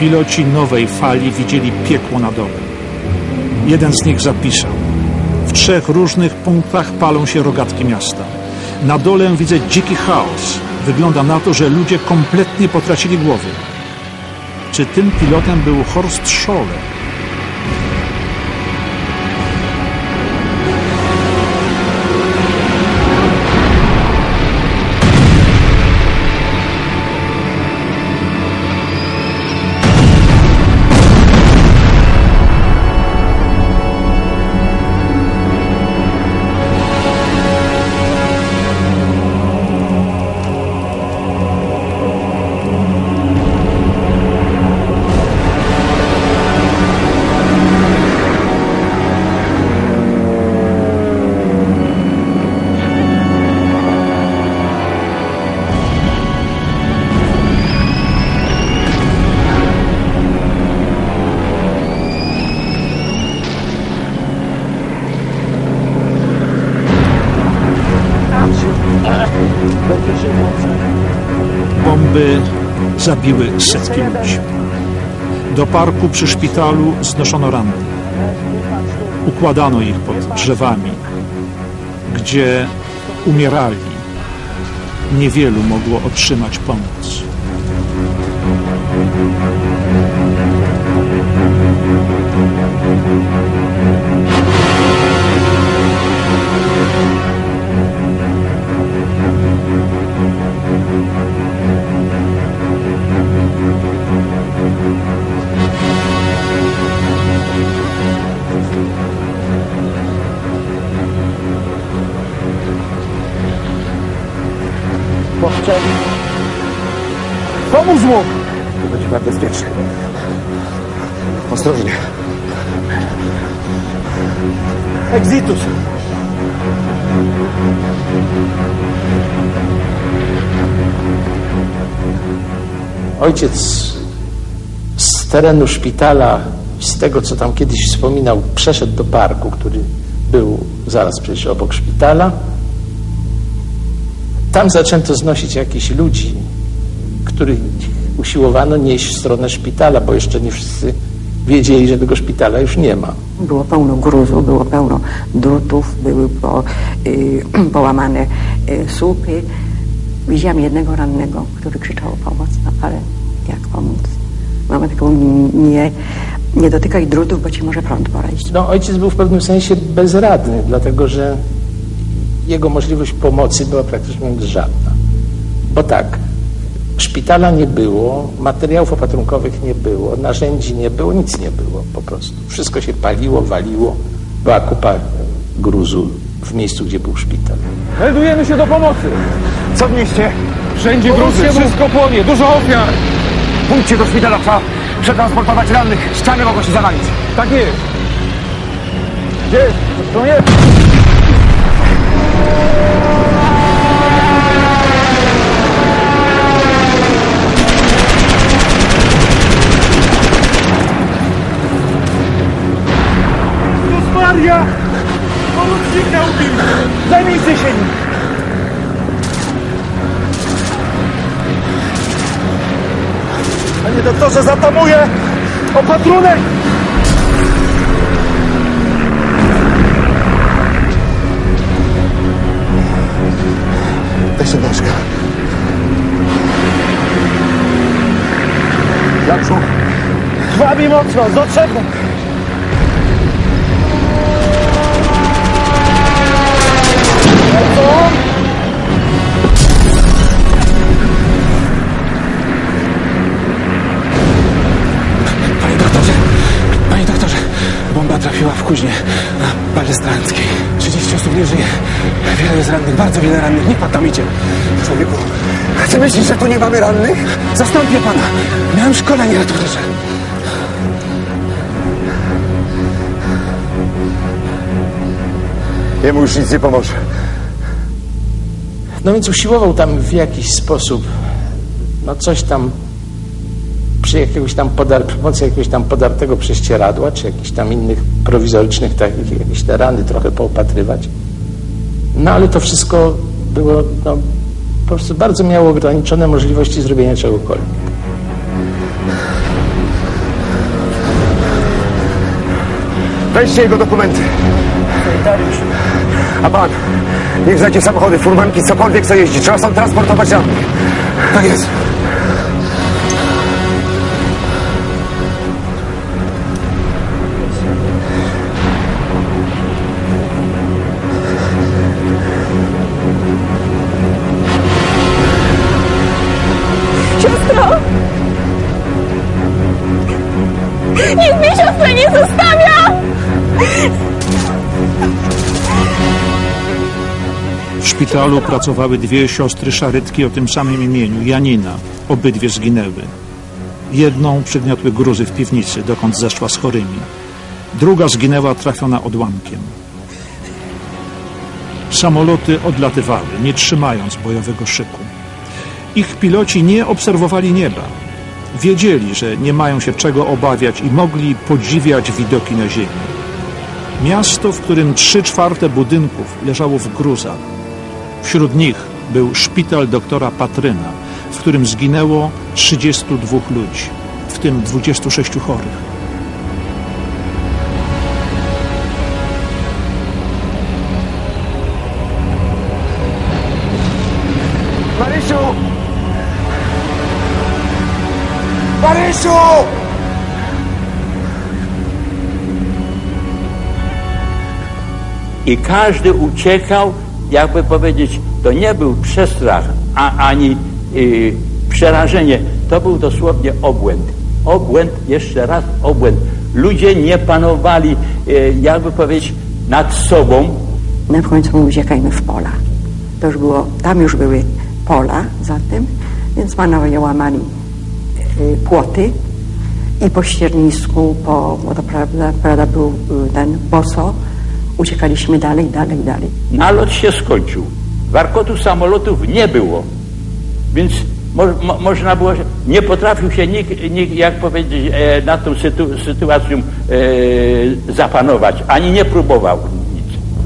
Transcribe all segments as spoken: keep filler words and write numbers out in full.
Piloci nowej fali widzieli piekło na dole. Jeden z nich zapisał: w trzech różnych punktach palą się rogatki miasta. Na dole widzę dziki chaos. Wygląda na to, że ludzie kompletnie potracili głowy. Czy tym pilotem był Horst Scholle? Bomby zabiły setki ludzi. Do parku przy szpitalu znoszono rannych. Układano ich pod drzewami, gdzie umierali. Niewielu mogło otrzymać pomoc. Pomóż mu! To będzie bardzo bezpieczne. Ostrożnie. Exitus! Ojciec z terenu szpitala, z tego co tam kiedyś wspominał, przeszedł do parku, który był zaraz przecież obok szpitala. Tam zaczęto znosić jakichś ludzi, których usiłowano nieść w stronę szpitala, bo jeszcze nie wszyscy wiedzieli, że tego szpitala już nie ma. Było pełno gruzu, było pełno drutów, były po, y, połamane y, słupy. Widziałam jednego rannego, który krzyczał o pomoc, no ale jak pomóc? Mama tylko nie, nie dotykaj drutów, bo ci może prąd porać. No, ojciec był w pewnym sensie bezradny, dlatego że jego możliwość pomocy była praktycznie żadna. Bo tak, szpitala nie było, materiałów opatrunkowych nie było, narzędzi nie było, nic nie było po prostu. Wszystko się paliło, waliło, była kupa gruzu w miejscu, gdzie był szpital. Meldujemy się do pomocy! Co w mieście? Wszędzie gruzy, wszystko płonie, dużo ofiar! Pójdźcie do szpitala, trzeba przetransportować rannych, ściany mogą się zawalić. Tak jest! Gdzie? To jest! Maria! Pomocnika ubił! Zajmijcie się nim! Panie doktorze, zatamuję! Opatrunek! Daj się nóżkę. Januszu! Krwawi mocno, z otrzepu! Panie doktorze, panie doktorze, bomba trafiła w kuźnię na Balestranckiej. trzydzieści osób nie żyje. Wiele jest rannych, bardzo wiele rannych. Niech pan tam idzie. Człowieku, czy myślisz, że tu nie mamy rannych? Zastąpię pana. Miałem szkolenie ratownicze. Jemu już nic nie pomoże. No więc usiłował tam w jakiś sposób, no coś tam, przy jakiegoś tam podar, przy pomocy jakiegoś tam podartego prześcieradła, czy jakichś tam innych prowizorycznych takich, jakieś te rany trochę poopatrywać. No ale to wszystko było, no po prostu bardzo miało ograniczone możliwości zrobienia czegokolwiek. Weźcie jego dokumenty. Sanitariusz. A pan, niech znajdzie samochody, furmanki, cokolwiek co jeździ. Trzeba stąd transportować rannych. Tak jest. Siostro! Niech mnie siostra nie zostawia! W szpitalu pracowały dwie siostry szarytki o tym samym imieniu, Janina. Obydwie zginęły. Jedną przygniotły gruzy w piwnicy, dokąd zeszła z chorymi. Druga zginęła trafiona odłamkiem. Samoloty odlatywały, nie trzymając bojowego szyku. Ich piloci nie obserwowali nieba. Wiedzieli, że nie mają się czego obawiać i mogli podziwiać widoki na ziemi. Miasto, w którym trzy czwarte budynków leżało w gruzach. Wśród nich był szpital doktora Patryna, w którym zginęło trzydziestu dwóch ludzi, w tym dwudziestu sześciu chorych. Marysiu! Marysiu! I każdy uciekał, jakby powiedzieć, to nie był przestrach, a, ani y, przerażenie. To był dosłownie obłęd. Obłęd, jeszcze raz obłęd. Ludzie nie panowali, y, jakby powiedzieć, nad sobą. Na końcu uciekajmy w pola. To już było, tam już były pola za tym, więc panowie łamali y, płoty i po ściernisku, po, bo to prawda, prawda był y, ten boso, uciekaliśmy dalej, dalej, dalej. Nalot się skończył. Warkotu samolotów nie było. Więc mo, mo, można było, nie potrafił się nikt, nikt jak powiedzieć, e, nad tą sytu, sytuacją e, zapanować, ani nie próbował nic.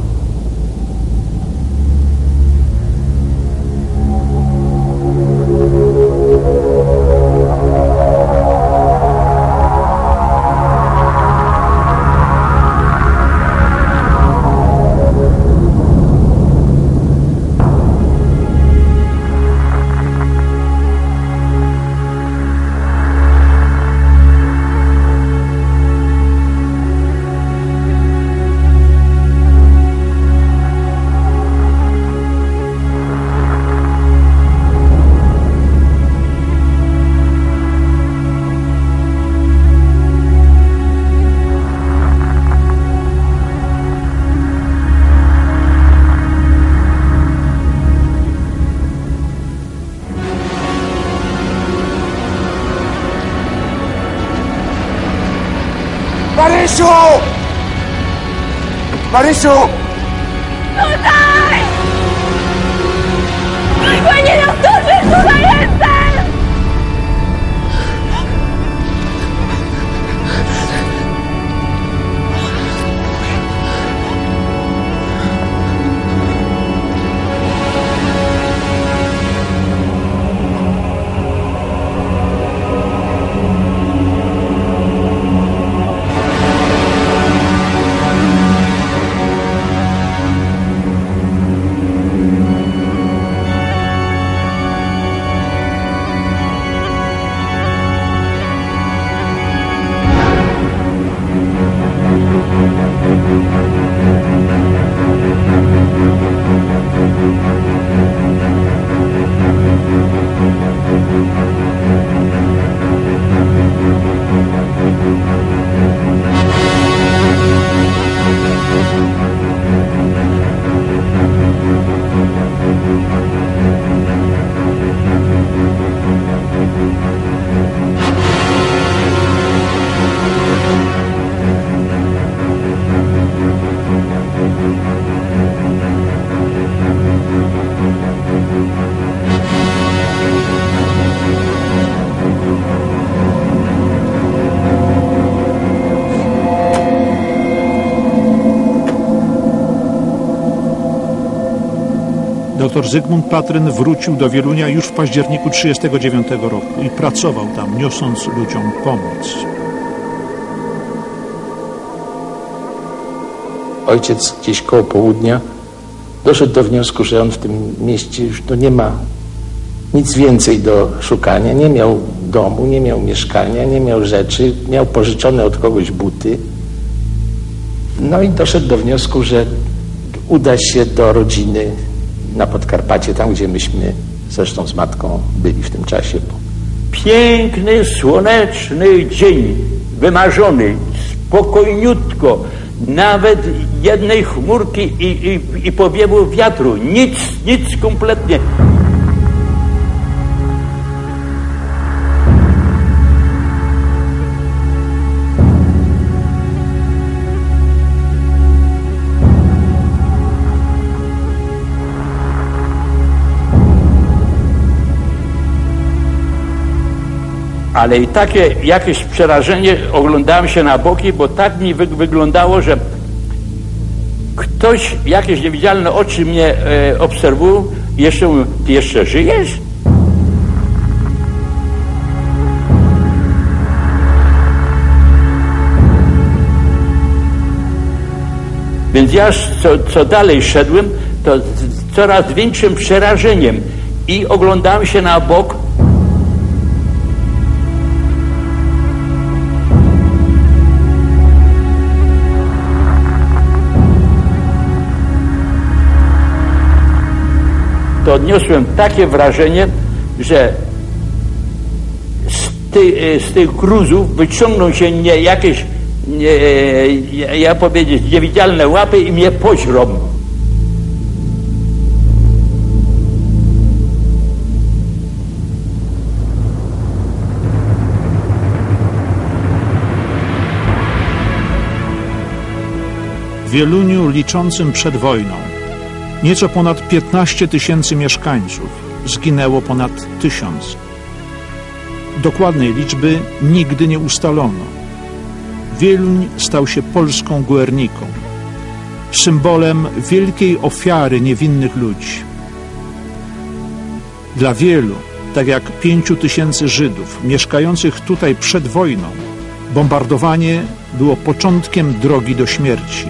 Marysiu! Marysiu! Tutaj! Panie doktorze, tutaj jestem! Doktor Zygmunt Patryn wrócił do Wielunia już w październiku tysiąc dziewięćset trzydziestego dziewiątego roku i pracował tam, niosąc ludziom pomoc. ojciec gdzieś koło południa doszedł do wniosku, że on w tym mieście już to nie ma nic więcej do szukania. Nie miał domu, nie miał mieszkania, nie miał rzeczy, miał pożyczone od kogoś buty. No i doszedł do wniosku, że uda się do rodziny na Podkarpacie, tam gdzie myśmy zresztą z matką byli w tym czasie. Piękny, słoneczny dzień, wymarzony, spokojniutko, nawet jednej chmurki i, i, i powiewu wiatru, nic, nic kompletnie. Ale i takie jakieś przerażenie, oglądałem się na boki, bo tak mi wy, wyglądało, że ktoś, jakieś niewidzialne oczy mnie e, obserwują, jeszcze mówią, ty jeszcze żyjesz? Więc ja co, co dalej szedłem, to z coraz większym przerażeniem i oglądałem się na bok. To odniosłem takie wrażenie, że z, ty, z tych gruzów wyciągną się nie jakieś, nie, ja powiedzieć, niewidzialne łapy i mnie poźrą. W Wieluniu liczącym przed wojną nieco ponad piętnaście tysięcy mieszkańców, zginęło ponad tysiąc. Dokładnej liczby nigdy nie ustalono. Wieluń stał się polską Guerniką, symbolem wielkiej ofiary niewinnych ludzi. Dla wielu, tak jak pięciu tysięcy Żydów mieszkających tutaj przed wojną, bombardowanie było początkiem drogi do śmierci.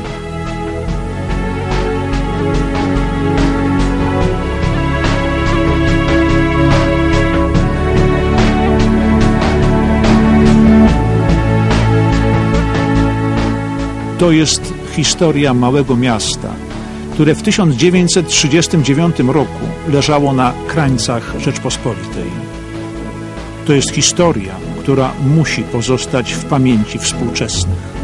To jest historia małego miasta, które w tysiąc dziewięćset trzydziestym dziewiątym roku leżało na krańcach Rzeczpospolitej. To jest historia, która musi pozostać w pamięci współczesnych.